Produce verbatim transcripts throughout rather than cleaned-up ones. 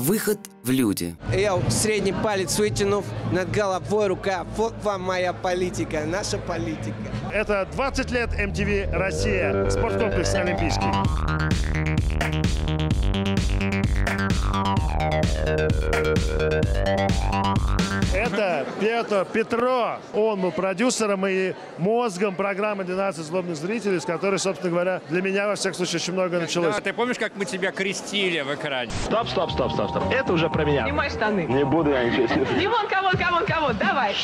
Выход в люди. Я средний палец вытянув, над головой рука. Вот вам моя политика, наша политика. Это двадцать лет эм ти ви Россия. Спорткомплекс Олимпийский. Это Петр Петро. Он был продюсером и мозгом программы «двенадцать злобных зрителей», с которой, собственно говоря, для меня, во всяком случае, очень много началось. Да, ты помнишь, как мы тебя крестили в экране? Стоп, стоп, стоп, стоп, стоп. Это уже про меня. Снимай штаны. Не буду я ничего себе. Димон, камон, камон, камон, давай.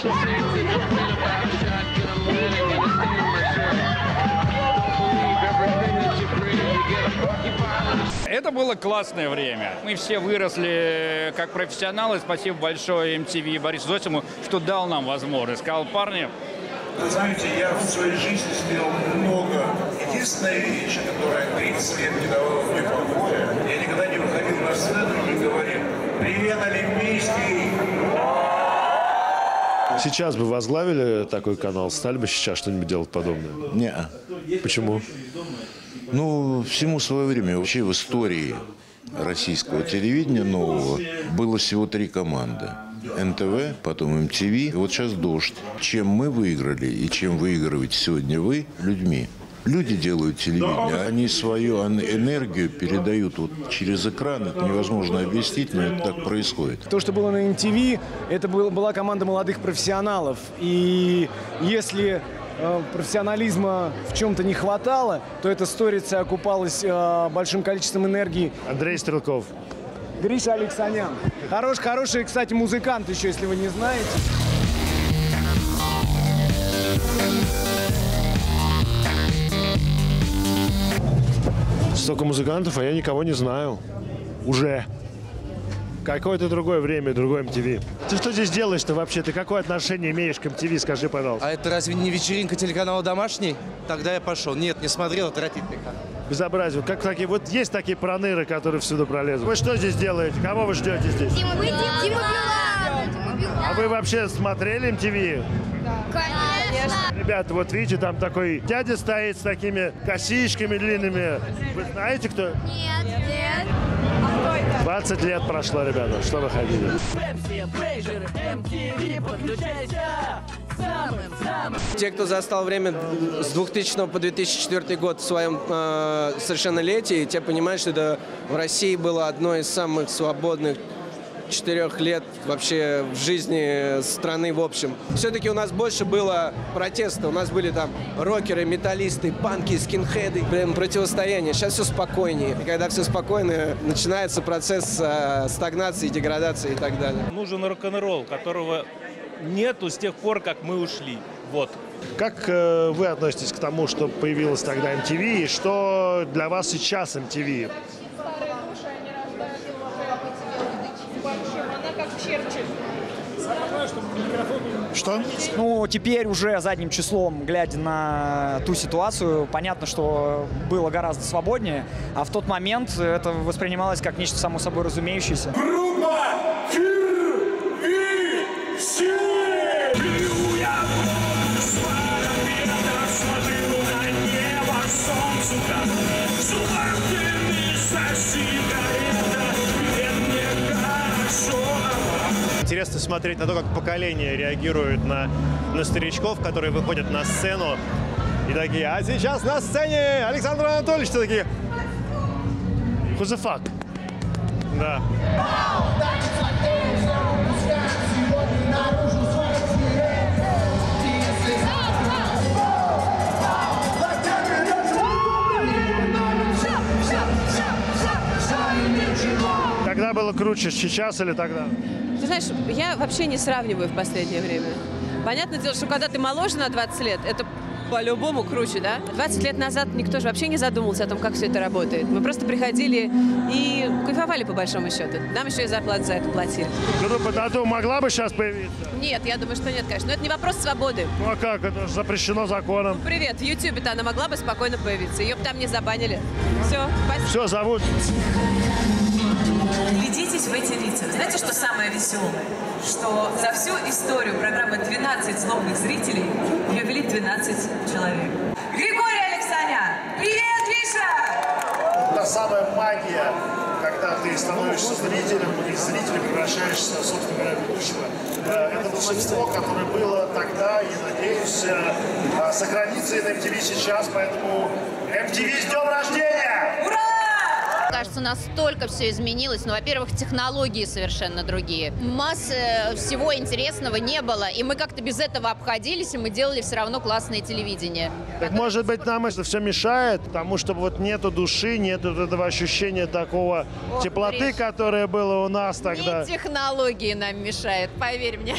Это было классное время. Мы все выросли как профессионалы. Спасибо большое эм ти ви и Борису Зосиму, что дал нам возможность. Сказал: парни. Вы знаете, я в своей жизни сделал много. Единственная вещь, которая тридцать лет не давала мне покоя, я никогда не выходил на сцену и не говорил: «Привет, Олимпийский!» Сейчас бы возглавили такой канал, стали бы сейчас что-нибудь делать подобное? Не-а. Почему? Ну, всему свое время. Вообще в истории российского телевидения нового было всего три команды. эн тэ вэ, потом эм ти ви, и вот сейчас «Дождь». Чем мы выиграли и чем выигрываете сегодня вы людьми? Люди делают телевидение, они свою энергию передают вот через экран. Это невозможно объяснить, но это так происходит. То, что было на эм ти ви, это была команда молодых профессионалов. И если э, профессионализма в чем-то не хватало, то эта сторица окупалась э, большим количеством энергии. Андрей Стрелков. Гриша Алексанян. Хорош, хороший, кстати, музыкант еще, если вы не знаете. Столько музыкантов, а я никого не знаю. Уже. Какое-то другое время, другой эм ти ви. Ты что здесь делаешь-то вообще? Ты какое отношение имеешь к эм ти ви? Скажи, пожалуйста. А это разве не вечеринка телеканала «Домашний»? Тогда я пошел. Нет, не смотрел, отвратительный канал. Безобразие. Как такие, вот есть такие проныры, которые всюду пролезут. Вы что здесь делаете? Кого вы ждете здесь? Дима Билан. Дима Билан. А вы вообще смотрели эм ти ви? Конечно. Ребята, вот видите, там такой дядя стоит с такими косичками длинными. Вы знаете, кто? Нет, нет. двадцать лет прошло, ребята. Что вы хотите? Те, кто застал время с двухтысячного по две тысячи четвёртый год в своем э, совершеннолетии, те понимают, что это в России было одно из самых свободных четырех лет вообще в жизни страны в общем. Все-таки у нас больше было протеста. У нас были там рокеры, металлисты, панки, скинхеды. Прям противостояние. Сейчас все спокойнее. И когда все спокойно, начинается процесс э, стагнации, деградации и так далее. Нужен рок-н-ролл, которого нету с тех пор, как мы ушли. Вот. Как э, вы относитесь к тому, что появилось тогда эм ти ви, и что для вас сейчас эм ти ви? Что? Ну, теперь уже задним числом, глядя на ту ситуацию, понятно, что было гораздо свободнее, а в тот момент это воспринималось как нечто само собой разумеющееся. Группа Интересно смотреть на то, как поколение реагирует на, на старичков, которые выходят на сцену и такие: а сейчас на сцене Александр Анатольевич, что такие: who the fuck? Да. Тогда было круче, сейчас или тогда? Ты знаешь, я вообще не сравниваю в последнее время. Понятное дело, что когда ты моложе на двадцать лет, это по-любому круче, да? двадцать лет назад никто же вообще не задумывался о том, как все это работает. Мы просто приходили и кайфовали, по большому счету. Нам еще и зарплату за это платили. Группа «Тату» могла бы сейчас появиться? Нет, я думаю, что нет, конечно. Но это не вопрос свободы. Ну а как? Это же запрещено законом. Ну, привет, в Ютубе-то она могла бы спокойно появиться. Ее бы там не забанили. Все, спасибо. Все, зовут. Глядитесь в эти лица. Знаете, что самое веселое? Что за всю историю программы «двенадцать злобных зрителей» ее вели двенадцать человек. Григорий Алексанян! Привет, Гриша! Та самая магия когда ты становишься зрителем, и из зрителя превращаешься, собственно говоря, в ведущего. Это волшебство, которое было тогда, и, надеюсь, сохранится и на эм ти ви сейчас, поэтому эм ти ви с днем рождения! Ура! Кажется, настолько все изменилось. Ну, во-первых, технологии совершенно другие. Массы всего интересного не было. И мы как-то без этого обходились, и мы делали все равно классное телевидение. Так, может быть, нам это все мешает, потому что вот нету души, нету этого ощущения такого Ох, теплоты, Гриш, которая была у нас тогда. Не технологии нам мешают, поверь мне.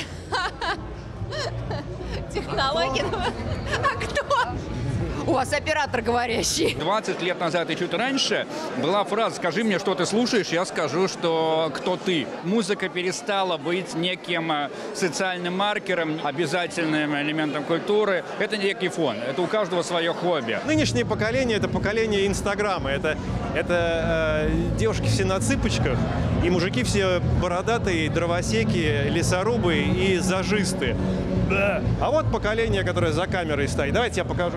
Технологии? А кто? У вас оператор говорящий. двадцать лет назад и чуть раньше была фраза «Скажи мне, что ты слушаешь, я скажу, что кто ты». Музыка перестала быть неким социальным маркером, обязательным элементом культуры. Это некий фон. Это у каждого свое хобби. Нынешнее поколение – это поколение Инстаграма. Это, это э, девушки все на цыпочках, и мужики все бородатые, дровосеки, лесорубы и зажисты. Да. А вот поколение, которое за камерой стоит. Давайте я покажу.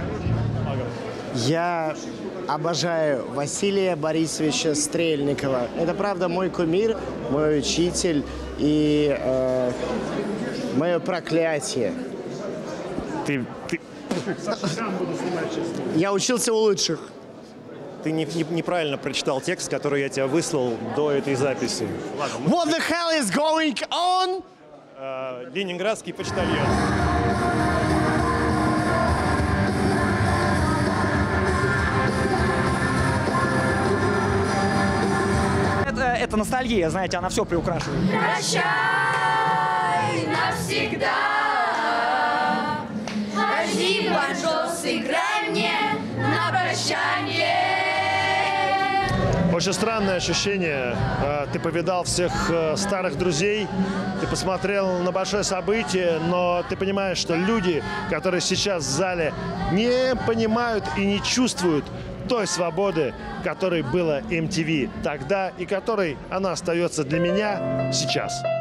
Я обожаю Василия Борисовича Стрельникова. Это, правда, мой кумир, мой учитель и э, мое проклятие. Ты, ты... Я учился у лучших. Ты не, не, неправильно прочитал текст, который я тебе выслал до этой записи. Ладно, мы... What the hell is going on? Uh, Ленинградский почтальон. Это, это ностальгия, знаете, она все приукрашивает. Прощай навсегда. Возьми банджо, сыграй мне на прощание. Очень странное ощущение. Ты повидал всех старых друзей, ты посмотрел на большое событие, но ты понимаешь, что люди, которые сейчас в зале, не понимают и не чувствуют той свободы, которой было эм ти ви тогда и которой она остается для меня сейчас.